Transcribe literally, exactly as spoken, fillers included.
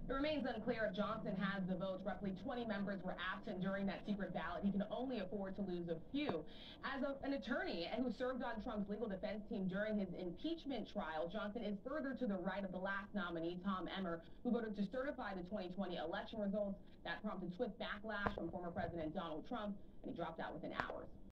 It remains unclear if Johnson has the votes. Roughly twenty members were absent during that secret ballot. He can only afford to lose a few. As a, an attorney who served on Trump's legal defense team during his impeachment trial, Johnson is further to the right of the last nominee, Tom Emmer, who voted to certify the twenty twenty election results. That prompted swift backlash from former President Donald Trump, and he dropped out within hours.